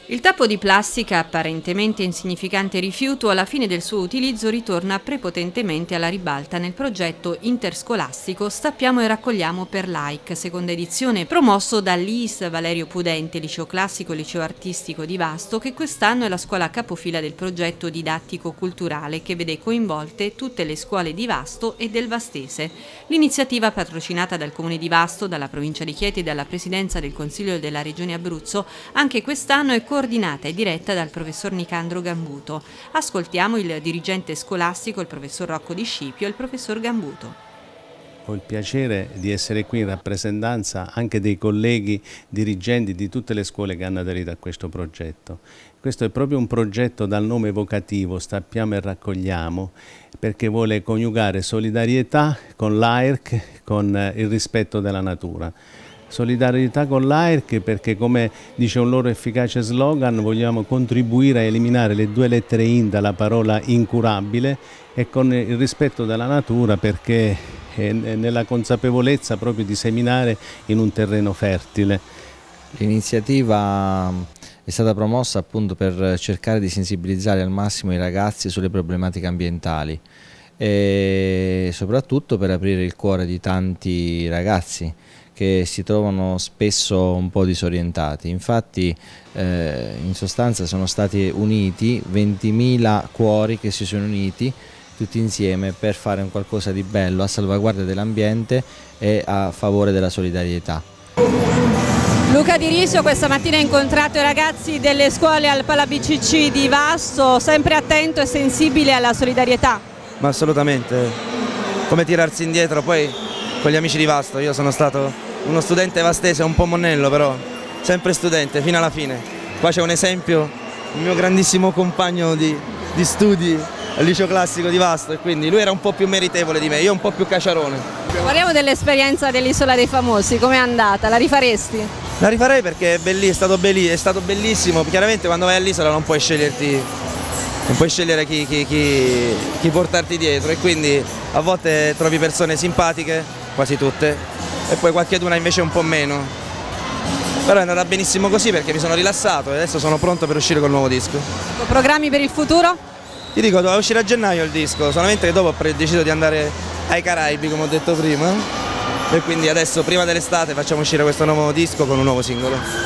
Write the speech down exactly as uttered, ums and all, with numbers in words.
Il tappo di plastica, apparentemente insignificante rifiuto, alla fine del suo utilizzo ritorna prepotentemente alla ribalta nel progetto interscolastico Stappiamo e raccogliamo per l'A I C, seconda edizione, promosso dall'I S Valerio Pudente, liceo classico e liceo artistico di Vasto, che quest'anno è la scuola capofila del progetto didattico-culturale che vede coinvolte tutte le scuole di Vasto e del Vastese. L'iniziativa, patrocinata dal Comune di Vasto, dalla provincia di Chieti e dalla Presidenza del Consiglio della Regione Abruzzo, anche quest'anno è coordinata e diretta dal professor Nicandro Gambuto. Ascoltiamo il dirigente scolastico, il professor Rocco Di Scipio e il professor Gambuto. Ho il piacere di essere qui in rappresentanza anche dei colleghi dirigenti di tutte le scuole che hanno aderito a questo progetto. Questo è proprio un progetto dal nome evocativo, Stappiamo e raccogliamo, perché vuole coniugare solidarietà con l'A I R C, con il rispetto della natura. Solidarietà con l'A I R C perché, come dice un loro efficace slogan, vogliamo contribuire a eliminare le due lettere in dalla parola incurabile, e con il rispetto della natura perché è nella consapevolezza proprio di seminare in un terreno fertile. L'iniziativa è stata promossa appunto per cercare di sensibilizzare al massimo i ragazzi sulle problematiche ambientali e soprattutto per aprire il cuore di tanti ragazzi che si trovano spesso un po' disorientati. Infatti eh, in sostanza sono stati uniti ventimila cuori che si sono uniti tutti insieme per fare un qualcosa di bello a salvaguardia dell'ambiente e a favore della solidarietà. Luca Di Risio questa mattina ha incontrato i ragazzi delle scuole al Pala B C C di Vasto, sempre attento e sensibile alla solidarietà. Ma assolutamente, come tirarsi indietro poi con gli amici di Vasto. Io sono stato uno studente vastese, un po' monello, però sempre studente fino alla fine. Qua c'è un esempio, il mio grandissimo compagno di, di studi al liceo classico di Vasto, e quindi lui era un po' più meritevole di me, io un po' più caciarone. Parliamo dell'esperienza dell'Isola dei Famosi, com'è andata? La rifaresti? La rifarei perché è, belli, è, stato belli, è stato bellissimo. Chiaramente quando vai all'isola non puoi sceglierti, non puoi scegliere chi, chi, chi, chi portarti dietro, e quindi a volte trovi persone simpatiche, quasi tutte, e poi qualcheduna invece un po' meno. Però è andata benissimo così perché mi sono rilassato e adesso sono pronto per uscire col nuovo disco. Programmi per il futuro? Ti dico, doveva uscire a gennaio il disco, solamente che dopo ho deciso di andare ai Caraibi, come ho detto prima, e quindi adesso prima dell'estate facciamo uscire questo nuovo disco con un nuovo singolo.